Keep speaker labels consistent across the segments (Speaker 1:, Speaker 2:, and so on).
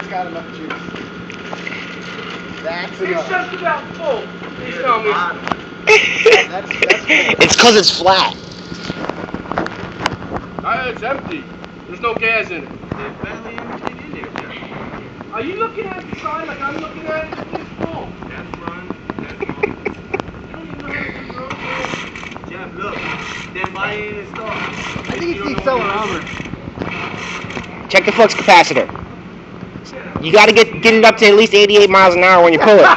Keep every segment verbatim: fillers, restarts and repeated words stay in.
Speaker 1: got enough juice. That's
Speaker 2: It's
Speaker 1: enough.
Speaker 2: just about full. Please tell me.
Speaker 1: That's, that's full.
Speaker 3: It's because it's flat.
Speaker 2: Ah, it's empty. There's no gas in it.
Speaker 4: There's barely anything in there, Jeff.
Speaker 2: Are you looking at the side like I'm looking at it? It's full.
Speaker 4: That's fine. That's fine.
Speaker 2: You don't even know how to do road.
Speaker 4: Jeff, look. Then buy in and start.
Speaker 1: I think he needs selling armor.
Speaker 3: Check the flux capacitor. You got to get get it up to at least eighty-eight miles an hour when you pull it.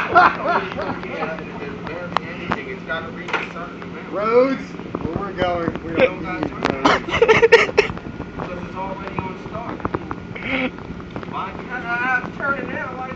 Speaker 1: Roads, where we're going, we don't need roads.
Speaker 4: Because it's already on start. Why?
Speaker 2: I have to turn it now.